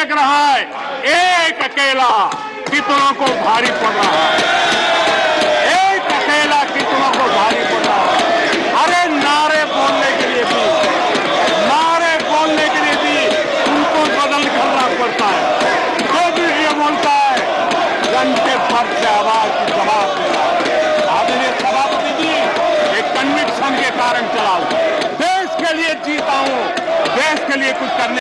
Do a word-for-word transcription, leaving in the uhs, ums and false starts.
लग रहा है एक अकेला कितनों को भारी पड़ रहा है।